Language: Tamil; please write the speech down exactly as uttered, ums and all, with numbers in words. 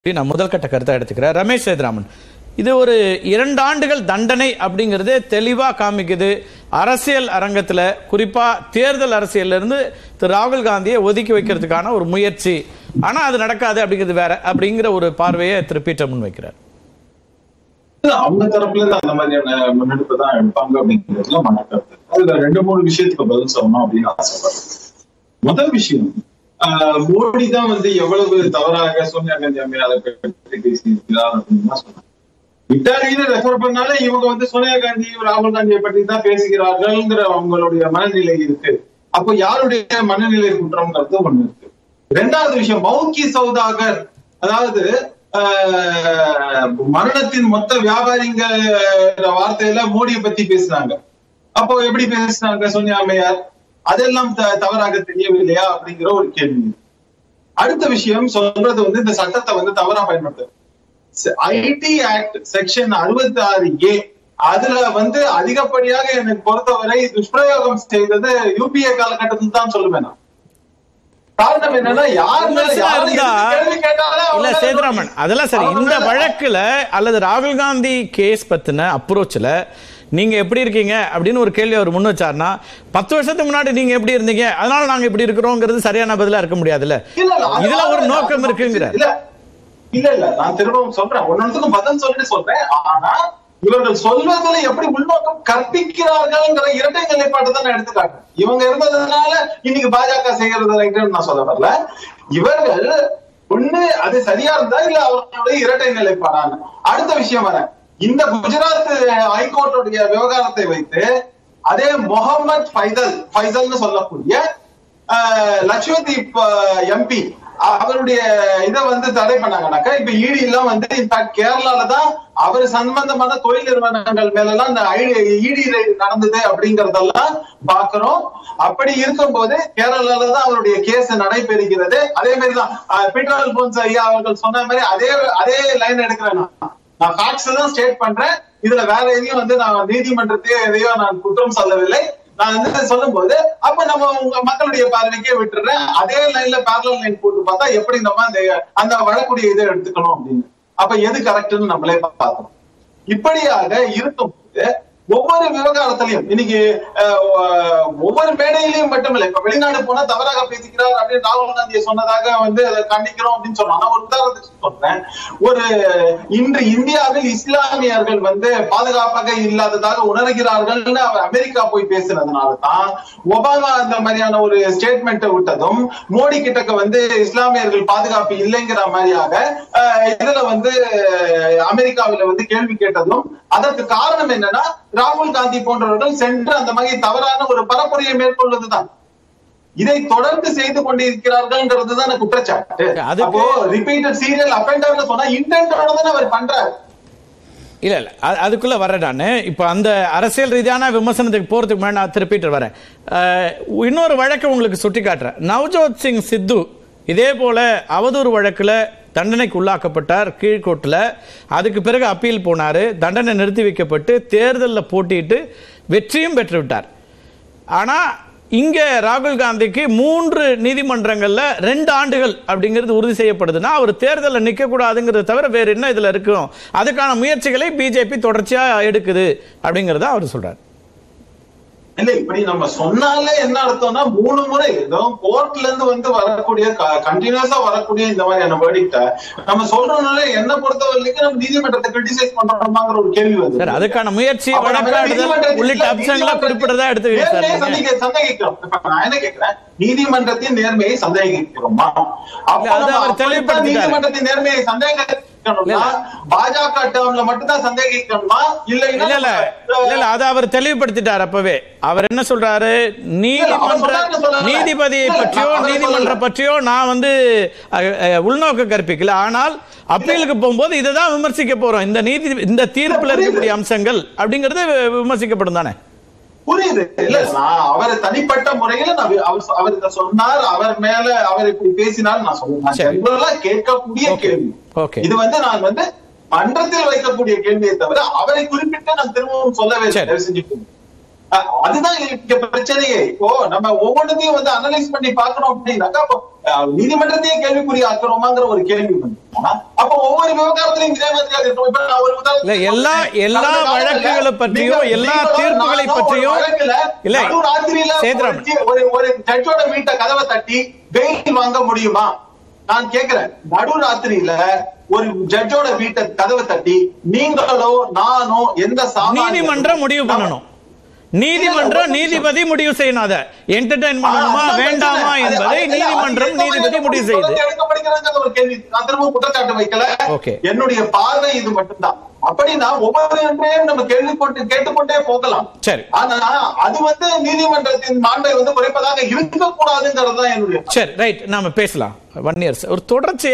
நான் முதல் கட்ட கருத்தை எடுத்துக்கிறேன். ரமேஷ் சேதுராமன், இது ஒரு இரண்டு ஆண்டுகள் தண்டனை அப்படிங்கிறது தெளிவா காமிக்குது. அரசியல் அரங்கத்தில் குறிப்பா தேர்தல் அரசியல்ல இருந்து திரு ராகுல் காந்தியை ஒதுக்கி வைக்கிறதுக்கான ஒரு முயற்சி. ஆனா அது நடக்காது அப்படிங்கிறது வேற அப்படிங்கிற ஒரு பார்வையை திரு பீட்டர் முன் வைக்கிறார். அவங்க தரப்புல இருந்து அந்த மாதிரியான முன்னெடுப்பு தான் எடுப்பாங்க அப்படிங்கிறதுல மனக்கருத்து. அதுல ரெண்டு மூணு விஷயத்துக்கு பதில் சொல்லணும் அப்படின்னு ஆசைப்படுறேன். முதல் விஷயம், மோடி தான் வந்து எவ்வளவு தவறாக சோனியா காந்தி அம்மையாரை பற்றி பேசியிருக்கிறார் அப்படின்னு தான் சொன்னாங்க. இத்தாலியில ரெஃபர் பண்ணாலே இவங்க வந்து சோனியா காந்தி ராகுல் காந்தியை பற்றி தான் பேசுகிறார்கள்ங்கிற அவங்களுடைய மனநிலை இருக்கு. அப்போ யாருடைய மனநிலை குற்றம்ங்கிறது ஒண்ணு இருக்கு. ரெண்டாவது விஷயம், மௌக்கி சௌதாகர், அதாவது மரணத்தின் மொத்த வியாபாரிங்க வார்த்தையில மோடியை பத்தி பேசுறாங்க. அப்போ எப்படி பேசுறாங்க சோனியா அம்மையார்? அதெல்லாம் தவறாக தெரியவில்லையா அப்படிங்கிற ஒரு கேள்வி. அடுத்த விஷயம் சொல்றது வந்து இந்த சட்டத்தை வந்து தவறா பயன்படுத்துறது. ஐடி ஆக்ட் செக்ஷன் அறுபத்தி ஆறு ஏ அதுல வந்து அதிகப்படியாக எனக்கு பொறுத்தவரை துஷ்பிரயோகம் செய்தது யூபிஏ காலகட்டத்தில் தான் சொல்லுவேன். காரணம் என்னன்னா சேதுராமன் அதெல்லாம் சரி. இந்த வழக்குல அல்லது ராகுல் காந்தி கேஸ் பத்தின அப்ரோச்ல நீங்க எப்படி இருக்கீங்க அப்படின்னு ஒரு கேள்வி அவர் முன் வச்சாருன்னா, பத்து வருஷத்துக்கு முன்னாடி நீங்க எப்படி இருந்தீங்க அதனால நாங்க இப்படி இருக்கிறோங்கிறது சரியான பதிலா இருக்க முடியாதுல்ல. இதுல ஒரு நோக்கம் இருக்குங்கிற இல்ல இல்ல நான் திரும்பவும் சொல்றேன், ஒன்னொன்னுக்கும் பதில் சொல்லிட்டு சொல்றேன். ஆனா இவர்கள் சொல்வதில் எப்படி உள்நோக்கம் கற்பிக்கிறார்கள்ங்கிற இரட்டை நிலைப்பாட்டை தான் எடுத்துக்காங்க. இவங்க இருந்ததுனால இன்னைக்கு பாஜக செய்யறது நான் சொல்ல வரல. இவர்கள் ஒண்ணு அது சரியா இருந்தா இல்ல அவர்களுடைய இரட்டை நிலைப்பாடான. அடுத்த விஷயம் வர, இந்த குஜராத் ஹைகோர்ட்டுடைய விவகாரத்தை வைத்து அதே முகமது ஃபைசல் ஃபைசல்னு சொல்லக்கூடிய லட்சதீப் எம்பி அவருடைய இதை வந்து தடை பண்ணாங்கன்னாக்கா, இப்ப ஈடி எல்லாம் வந்து இன்ஃபேக்ட் கேரளால தான் அவர் சம்பந்தமான தொழில் நிறுவனங்கள் மேல எல்லாம் இந்த ஈடி நடந்தது அப்படிங்கறதெல்லாம் பாக்குறோம். அப்படி இருக்கும் போது கேரளால தான் அவருடைய கேஸ் நடைபெறுகிறது. அதே மாதிரிதான் பீட்டர் அல்போன்ஸ் ஐயா அவர்கள் சொன்ன மாதிரி அதே அதே லைன் எடுக்கிறேன். நான் ஃபேக்ட்ஸ் தான் ஸ்டேட் பண்றேன். இதுல வேற எதையும் வந்து நான் நீதிமன்றத்தையோ எதையோ நான் குற்றம் சொல்லவில்லை. நான் வந்து சொல்லும் போது அப்ப நம்ம உங்க மக்களுடைய பார்வைக்கே விட்டுறேன். அதே லைன்ல பேரலல் லைன் போட்டு பார்த்தா எப்படி நம்ம அந்த அந்த வழக்குடைய இதை எடுத்துக்கணும் அப்படின்னு, அப்ப எது கரெக்ட்னு நம்மளே பார்த்தோம். இப்படியாக இருக்கும்போது ஒவ்வொரு விவகாரத்திலையும் இன்னைக்கு ஒவ்வொரு மேடையிலையும் மட்டுமில்லை, இப்ப வெளிநாடு போனா தவறாக பேசிக்கிறார் அப்படின்னு ராகுல் காந்தியை சொன்னதாக வந்து அதை கண்டிக்கிறோம் அப்படின்னு சொன்னாங்க. ஒரு உதாரணத்துக்கு சொல்றேன், ஒரு இன்று இந்தியாவில் இஸ்லாமியர்கள் வந்து பாதுகாப்பாக இல்லாததாக உணர்கிறார்கள் அவர் அமெரிக்கா போய் பேசுனதுனாலதான் ஒபாமா அந்த மாதிரியான ஒரு ஸ்டேட்மெண்ட்டை விட்டதும் மோடி கிட்டக்க வந்து இஸ்லாமியர்கள் பாதுகாப்பு இல்லைங்கிற மாதிரியாக இதுல வந்து அமெரிக்காவில வந்து கேள்வி கேட்டதும் அதற்கு காரணம் என்னன்னா ராகுல் காந்தி போன்றவர்கள் சென்று அந்த மாதிரி தவறான ஒரு பரப்புரையை மேற்கொள்வதுதான். இதை தொடர்ந்து செய்து கொண்டிருக்கிறார்கள் குற்றச்சாட்டு. அப்போ ரிப்பீட்டட் சீரியல் அஃபெண்டர்னு சொன்னா இன்டென்டோட தான் அவர் பண்றாரு. இல்ல இல்ல அதுக்குள்ள வரேன் நானு. இப்ப அந்த அரசியல் ரீதியான விமர்சனத்துக்கு போறதுக்கு முன்னாடி நான் திருப்பிட்டு வரேன். இன்னொரு வழக்கு உங்களுக்கு சுட்டி காட்டுறேன். நவ்ஜோத் சிங் சித்து இதே போல அவதூறு வழக்குல தண்டனைக்கு உள்ளாக்கப்பட்டார் கீழ்கோட்டில். அதுக்கு பிறகு அப்பீல் போனார், தண்டனை நிறுத்தி வைக்கப்பட்டு தேர்தலில் போட்டிட்டு வெற்றியும் பெற்றுவிட்டார். ஆனால் இங்கே ராகுல் காந்திக்கு மூன்று நீதிமன்றங்களில் ரெண்டு ஆண்டுகள் அப்படிங்கிறது உறுதி செய்யப்படுதுன்னா அவர் தேர்தலில் நிற்கக்கூடாதுங்கிறத தவிர வேறு என்ன இதில் இருக்கும்? அதுக்கான முயற்சிகளை பிஜேபி தொடர்ச்சியாக எடுக்குது அப்படிங்கிறத அவர் சொல்றார். இல்ல இப்படி நம்ம சொன்னாலே என்ன அர்த்தம்னா மூணு முறை கோர்ட்ல இருந்து வந்து வரக்கூடிய கண்டினியூஸா வரக்கூடிய இந்த மாதிரியான வேர்டிக்ட நம்ம சொல்றதுனால என்ன பொறுத்த வரைக்கும் நம்ம நீதிமன்றத்தை கிரிட்டிசைஸ் பண்றோமாங்கிற ஒரு கேள்வி வந்து அதுக்கான முயற்சி உள்ளிட்ட அம்சங்களை குறிப்பிட்டதா எடுத்து சந்தேகிக்கிறோம். நான் என்ன கேட்கிறேன், நீதிமன்றத்தின் நேர்மையை சந்தேகிக்கிறோமா? நீதிமன்றத்தின் நேர்மையை சந்தேக பாஜக டேர்ம்ல மட்டும் தான் சந்தேகிக்கணுமா? இல்ல இல்ல இல்ல அதை அவர் தெளிவுபடுத்திட்டார். அப்பவே அவர் என்ன சொல்றாரு, நீதிமன்ற நீதிபதியை பற்றியோ நீதிமன்ற பற்றியோ நான் வந்து உள்நோக்க கற்பிக்கல, ஆனால் அப்பீலுக்கு போகும்போது இதை தான் விமர்சிக்க போறோம். இந்த நீதி இந்த தீர்ப்புல இருக்கக்கூடிய அம்சங்கள் அப்படிங்கிறது விமர்சிக்கப்படும் தானே? புரியுது. இல்ல நான் அவர் தனிப்பட்ட முறையில அவர் இதை சொன்னார், அவர் மேல அவர் இப்படி பேசினார் நான் சொல்லுவேன். கேட்கக்கூடிய கேள்வி இது வந்து நான் வந்து மன்றத்தில் வைக்கக்கூடிய கேள்வியை தவிர அவரை குறிப்பிட்டு நான் திரும்பவும் சொல்லவே செஞ்சுட்டு அதுதான் பிரச்சனையே. இப்போ நம்ம ஒவ்வொன்றையும் வந்து அனலைஸ் பண்ணி பாக்கணும் அப்படின்னாக்கா நீதிமன்றத்தையே கேள்விக்குரிய ஆக்கிறோமாங்கிற ஒரு கேள்வி வந்து அப்ப ஒவ்வொரு விவகாரத்திலையும் இதே மாதிரி எல்லா எல்லா வழக்குகளை பற்றியோ எல்லா தீர்ப்புகளை பற்றியோ இல்ல ஒரு ஒரு ஜட்ஜோட வீட்டை கதவை தட்டி பெயில் வாங்க முடியுமா? நான் கேக்குறேன், நடு ராத்திரியில ஒரு ஜட்ஜோட வீட்டை கதவை தட்டி நீங்களோ நானோ எந்த நீதிமன்றம் முடிவு பண்ணணும். நீதிமன்றம் நீதிபதி முடிவு செய்யணும். அதை என்டர்டைன் பண்ணணுமா வேண்டாமா என்பதை நீதிமன்றம் நீதிபதி முடிவு செய்யுது. ஒரு கேள்வி நான் திரும்ப குற்றச்சாட்டு வைக்கல. என்னுடைய பார்வை இது மட்டும்தான். அப்படின்னா ஒவ்வொன்றையும் நம்ம கேள்வி போட்டு கேட்டுக்கொண்டே போகலாம். சரி, ஆனா அது வந்து நீதிமன்றத்தின் மாண்பை வந்து குறைப்பதாக இருக்கக்கூடாதுங்கிறது தான் என்னுடைய. சரி, ரைட், நாம பேசலாம். ஒன் இயர்ஸ் ஒரு தொடர்ச்சி